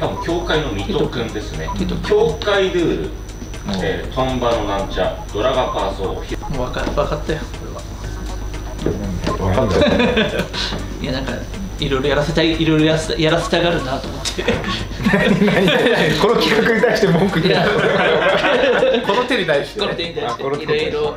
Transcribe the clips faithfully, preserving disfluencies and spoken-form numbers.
多分教会の水戸くんですね。教会ルール、えー、トンバのなんちゃドラガパーソー。 分か分かったよこれは。 分かったよ。 いやなんかいろいろやらせたいいろいろやらせやらせたがるなと思って。 何何何この企画に対して文句言う。 この手に対して。この手に対していろいろ。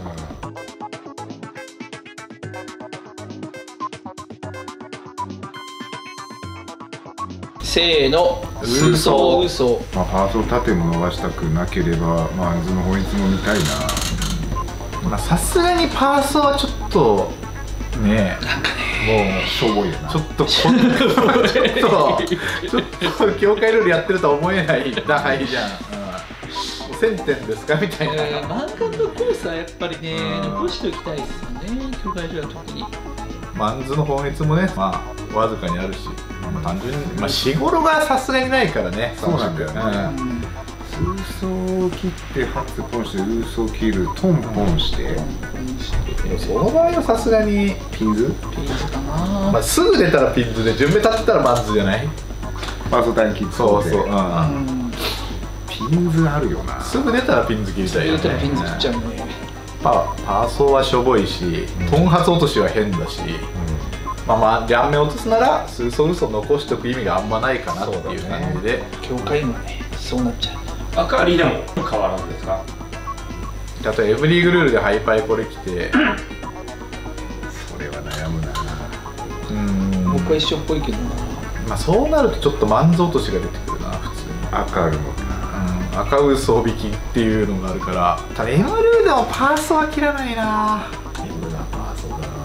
せーの、嘘嘘。 まあパーソー盾も逃したくなければマンズの法律も見たいな。 まあさすがにパーソーはちょっとねえ、 なんかね。 もうしょぼいよな。 ちょっとこんちょっとちょっと教会ルールやってるとは思えない打敗じゃん。せんてんですかみたいな。 漫画のコースはやっぱりね残しておきたいですよね。教会ルールは特に。 マンズの法律もね、まあわずかにあるし、まあ単純にまあ日頃がさすがにないからね。 そうなんだよね。空想を切ってハツポンして空想を切るトンポンして。 その場合はさすがにピンズ？ ピンズかな。 まあすぐ出たらピンズで順目立ってたらマンズじゃない？ パーソー単切って。 そうそう。 ピンズあるよな。 すぐ出たらピンズ切りたいよね。 ピンズ切っちゃうね。 パパーソーはしょぼいし、トンハツ落としは変だし。まあまあ両面落とすなら数層嘘残しておく意味があんまないかなっていう感じで。 教会もねそうなっちゃう。 明かりでも変わらんですか？ あとエブリーグルールでハイパイこれ来てそれは悩むな。 うん、 僕は一緒っぽいけどな。 まあそうなるとちょっとマンズ落としが出てくるな普通に。 赤あるもんな。 うん、赤嘘引きっていうのがあるから。ただエムルーでもパーソーは切らないな。 エムがパーソーだな。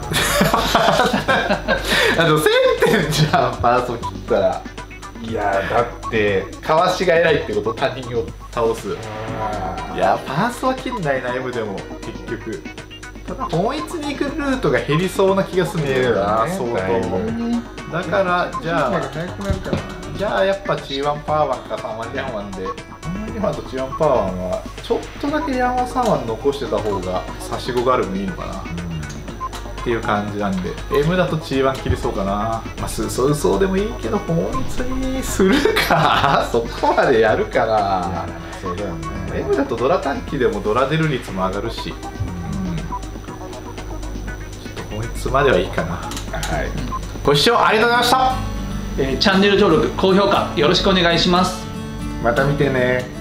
あのせんてんじゃんパーソー切ったら。いやだってかわしが偉いってこと、他人を倒す。いやパーソーは切んないな M でも結局。ただ本一に行くルートが減りそうな気がするんだよな、相当。だからじゃあじゃあやっぱ ジーワン パワーワンかさんわんリャンワンで、さんわんリャンワンと ジーワン パワーワンはちょっとだけリャンワンさんわん残してた方が差し子があるもいいのかなっていう感じなんで、 M だと ジーワン 切りそうかな。まあ数層嘘でもいいけど本一にするかそこまでやるかな。 そうだよね。 M だとドラ短期でもドラ出る率も上がるし、うん、ちょっと本一まではいいかな。 はい、 ご視聴ありがとうございました。 えー、チャンネル登録高評価よろしくお願いします。 また見てね。